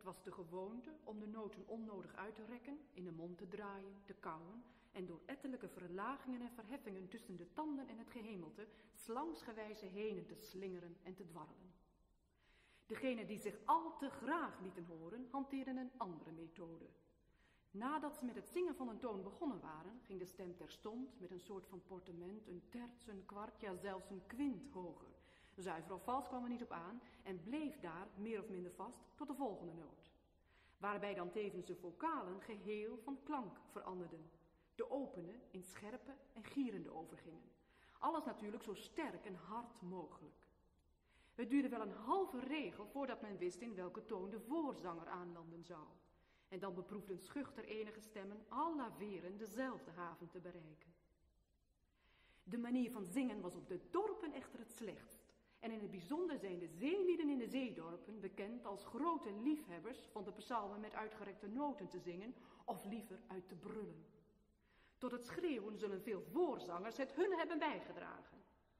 was de gewoonte om de noten onnodig uit te rekken, in de mond te draaien, te kauwen en door ettelijke verlagingen en verheffingen tussen de tanden en het gehemelte slangsgewijze heen te slingeren en te dwarrelen. Degenen die zich al te graag lieten horen, hanteerden een andere methode. Nadat ze met het zingen van een toon begonnen waren, ging de stem terstond met een soort van portement, een terts, een kwart, ja zelfs een kwint hoger. Zuiver of vals kwam er niet op aan en bleef daar, meer of minder vast, tot de volgende noot. Waarbij dan tevens de vocalen geheel van klank veranderden. De opene in scherpe en gierende overgingen. Alles natuurlijk zo sterk en hard mogelijk. Het duurde wel een halve regel voordat men wist in welke toon de voorzanger aanlanden zou. En dan beproefden schuchter enige stemmen al laveren dezelfde haven te bereiken. De manier van zingen was op de dorpen echter het slechtst. En in het bijzonder zijn de zeelieden in de zeedorpen bekend als grote liefhebbers van de psalmen met uitgerekte noten te zingen of liever uit te brullen. Tot het schreeuwen zullen veel voorzangers het hun hebben bijgedragen.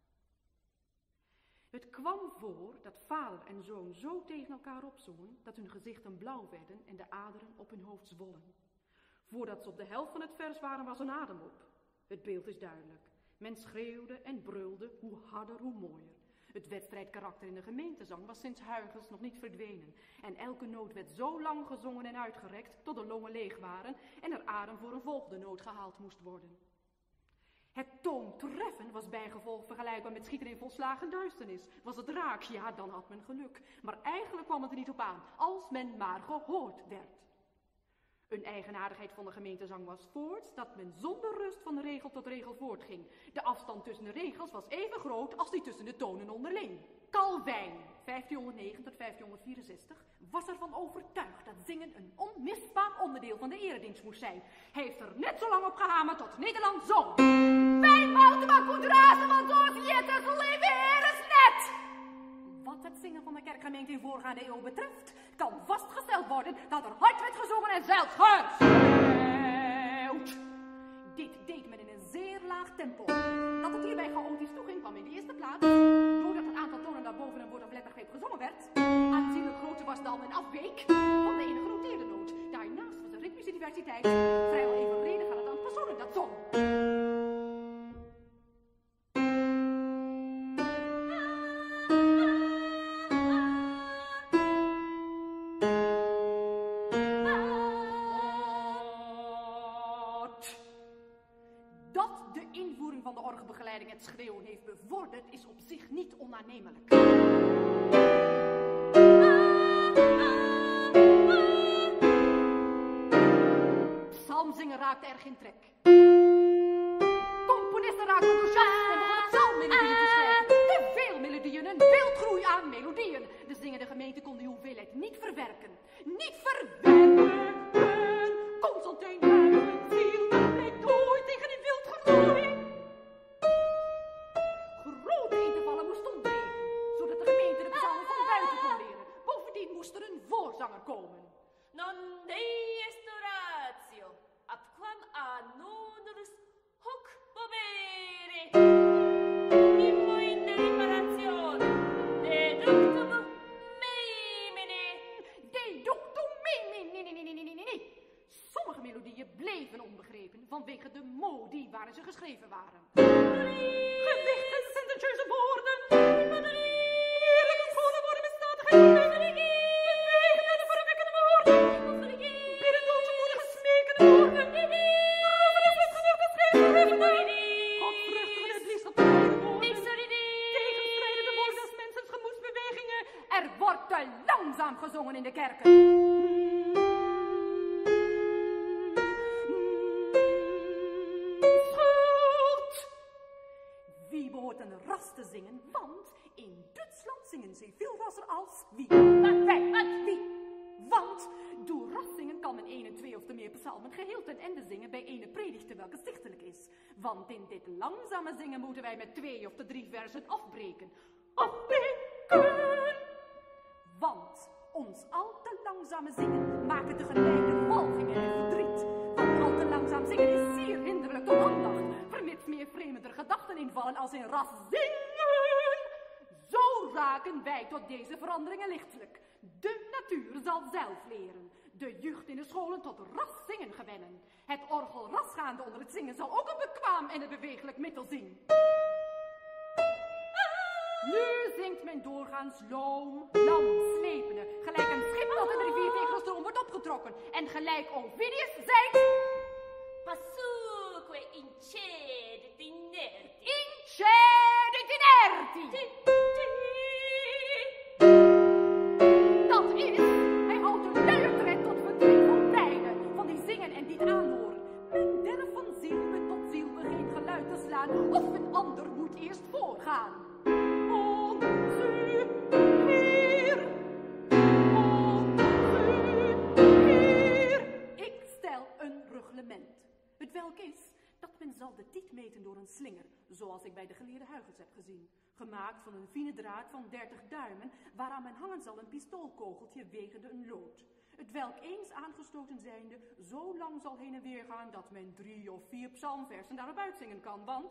Het kwam voor dat vader en zoon zo tegen elkaar opzongen dat hun gezichten blauw werden en de aderen op hun hoofd zwollen. Voordat ze op de helft van het vers waren, was een adem op. Het beeld is duidelijk. Men schreeuwde en brulde, hoe harder, hoe mooier. Het wedstrijdkarakter in de gemeentezang was sinds Huygens nog niet verdwenen. En elke noot werd zo lang gezongen en uitgerekt tot de longen leeg waren en er adem voor een volgende noot gehaald moest worden. Het toontreffen was bijgevolg vergelijkbaar met schieten in volslagen duisternis. Was het raak, ja, dan had men geluk. Maar eigenlijk kwam het er niet op aan, als men maar gehoord werd. Een eigenaardigheid van de gemeentezang was voorts dat men zonder rust van regel tot regel voortging. De afstand tussen de regels was even groot als die tussen de tonen onderling. Calvijn, 1509 tot 1564, was ervan overtuigd dat zingen een onmisbaar onderdeel van de eredienst moest zijn. Hij heeft er net zo lang op gehamerd tot Nederland zong. Wij mochten maar goed razen, want ons jetters leven is net. Wat het zingen van de kerkgemeente in voorgaande eeuw betreft, kan vastgesteld worden dat er hard werd gezongen en zelfs geschreeuwd. Dit deed men in een zeer laag tempo. Dat het hierbij chaotisch toeging kwam in de eerste plaats, doordat het aantal tonen daarboven een woord of lettergreep gezongen werd, aanzienlijk groter was dan men afweek van de ene genoteerde noot. Daarnaast was de ritmische diversiteit vrijwel evenredig aan het aantal personen dat zong. Dat de invoering van de orgelbegeleiding het schreeuwen heeft bevorderd, is op zich niet onaannemelijk. Psalmzingen raakte erg in trek. Componisten raakten enthousiast en begonnen psalmmelodieën te schrijven. Te veel melodieën, een wildgroei aan melodieën. De zingende gemeente kon die hoeveelheid niet verwerken. Niet verwerken! Constantijn Huygens hield een pleidooi tegen die wildgroei. Grote intervallen moesten ontbreken, zodat de gemeente de psalmen van buiten kon leren. Bovendien moest er een voorzanger komen. Non dei restauratio, atquam a nodulus hoc povere. Immo in riparazione, deductum memine. Deductum memine. Sommige melodieën bleven onbegrepen vanwege de modi waarin ze geschreven waren. Gedichten, sententieuze woorden. Heerlijke schone woorden met statigheid. Bewegende, verwekkende woorden. Biddendooze, moedige, smekende woorden. Roevenis, genuchte, schreeuwende woorden. Godvruchtige, het liefst gepaarde woorden. Tegenstrijdende woorden als mensens gemoedsbewegingen. Er wordt te langzaam gezongen in de kerken. Wie behoort een ras te zingen? Want in Duitsland zingen ze veel rasser als wie. Wij, wie. Want door rasszingen kan men 1, 2 of te meer psalmen geheel ten ende zingen bij ene predigte welke stichtelijk is. Want in dit langzame zingen moeten wij met 2 of 3 versen afbreken. Afbreken! Want ons al te langzame zingen maken tegelijk de walging en verdriet. Want al te langzaam zingen is zeer hinderlijk tot aandacht, vermits meer vreemder gedachten invallen als in ras zingen. Zo noodzaken wij tot deze veranderingen lichtelijk. De natuur zal zelf leren. De jeugd in de scholen tot raszingen gewennen. Het orgel rasgaande onder het zingen zal ook een bekwaam en een bewegelijk middel zien. Nu zingt men doorgaans loom, lam, slepende, gelijk een schip dat in de rivier tegen de stroom wordt opgetrokken. En gelijk Ovidius zei... Passuque incedit inerti. Incedit inerti! Dat is, hij houdt een luie tred tot verdriet van beiden, van die zingen en die het aanhoren. Men derf van zielbe tot zielbe geen geluid te slaan, of een ander moet eerst voorgaan. Ik stel een reglement, het welk is dat men zal de tiet meten door een slinger, zoals ik bij de geleerde Huygens heb gezien, gemaakt van een fine draad van 30 duimen, waaraan men hangen zal een pistoolkogeltje wegende een lood. Het welk eens aangestoten zijnde zo lang zal heen en weer gaan dat men 3 of 4 psalmversen daarop uitzingen kan, want...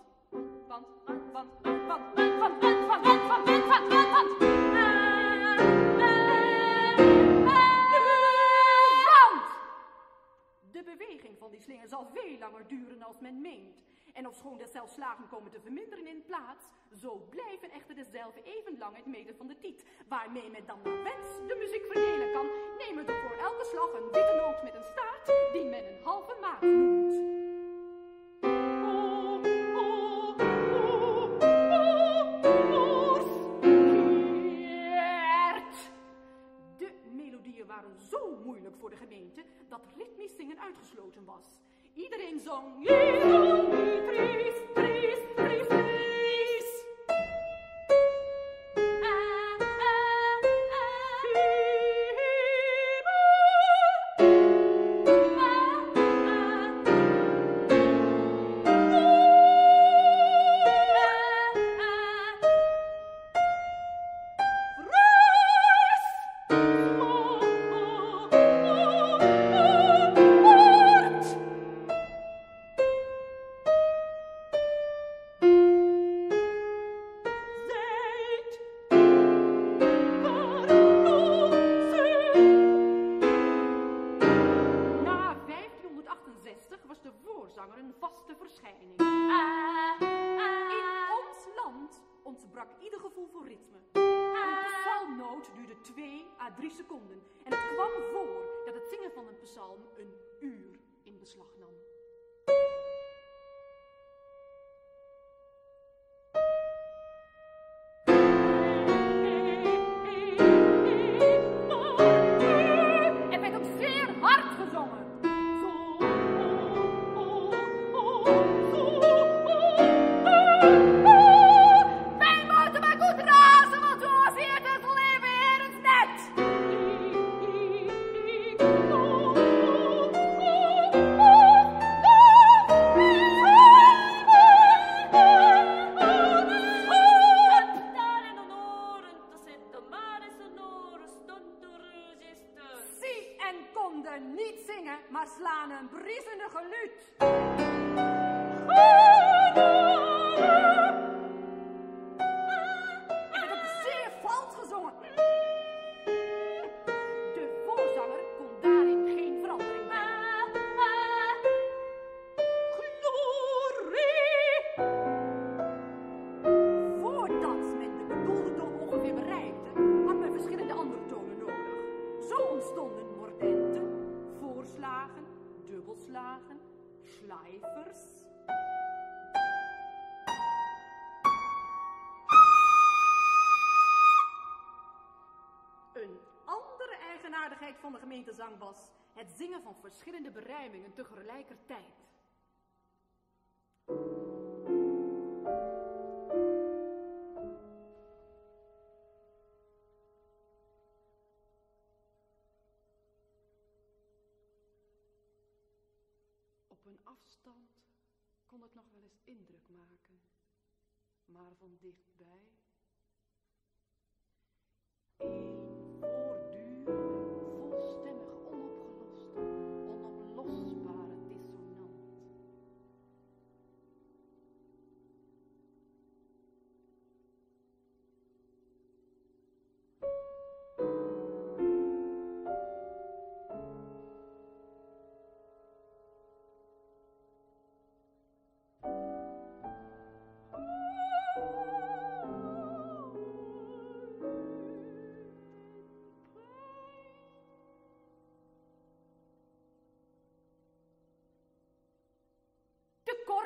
De beweging van die slinger zal veel langer duren als men meent. En ofschoon deszelfs slagen komen te verminderen in plaats, zo blijven echter dezelfde even lang het meten van de tiet, waarmee men dan naar wens de muziek verdelen kan, nemen er voor elke slag een witte noot met een staart, die men een halve maat noemt. De melodieën waren zo moeilijk voor de gemeente, dat ritmisch zingen uitgesloten was. Iedereen zong... Tries, tries, tries, tries. Van de gemeentezang was het zingen van verschillende berijmingen tegelijkertijd. Op een afstand kon het nog wel eens indruk maken, maar van dichtbij...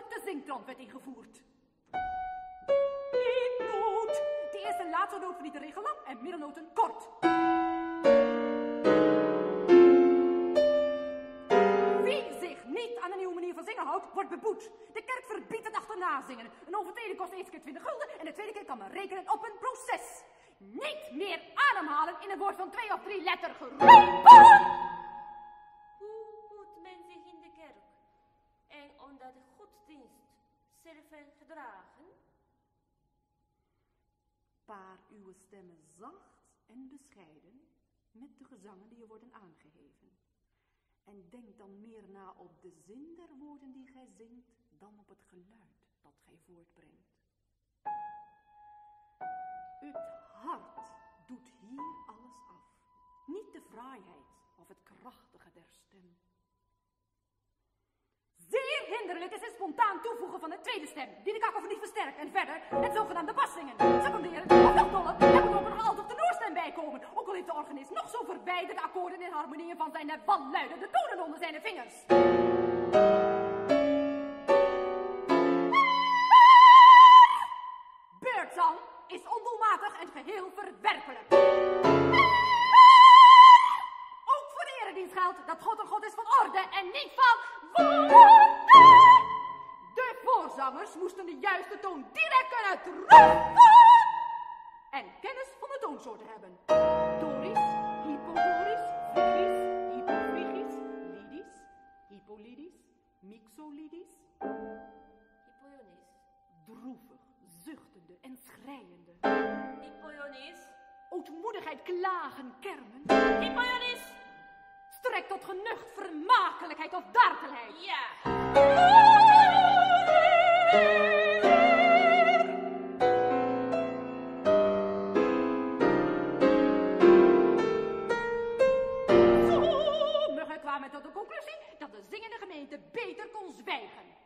korte zingtrant werd ingevoerd. 1 noot. De eerste en laatste noot van iedere regel lang en middelnoten kort. Wie zich niet aan een nieuwe manier van zingen houdt, wordt beboet. De kerk verbiedt het achterna zingen. Een overtreding kost eerst keer 20 gulden en de tweede keer kan men rekenen op een proces. Niet meer ademhalen in een woord van 2 of 3 letter geroepen! Hoe moet men zich in de kerk en onder de godsdienst zelf gedragen? Paar uw stemmen zacht en bescheiden met de gezangen die je worden aangeheven. En denk dan meer na op de zin der woorden die gij zingt, dan op het geluid dat gij voortbrengt. Het hart doet hier alles af, niet de fraaiheid of het krachtige der stem. Zeer hinderlijk is het spontaan toevoegen van een tweede stem, die de kakofonie niet versterkt. En verder het zogenaamde basszingen, seconderen of nog doller, er moet ook nog altijd de tenorstem bij komen. Ook al heeft de organist nog zo verwijderde akkoorden en harmonieën van zijn wanluidende tonen onder zijn vingers. Beurtzang is ondoelmatig en geheel verwerpelijk. Ook voor de eredienst geldt dat God een God is van orde en niet van woorden. De voorzangers moesten de juiste toon direct kunnen treffen en kennis van de toonsoorten hebben. Doris, hypodoris, phrygisch, hypophrygisch, lydisch, hypolydisch, mixolydisch. Hippoionis. Droevig, zuchtende en schreiende. Hippoionis. Ootmoedigheid, klagen, kermen. Hippoionis. Strekt tot genucht, vermakelijkheid of dartelheid. Ja. Sommigen kwamen tot de conclusie dat de zingende gemeente beter kon zwijgen.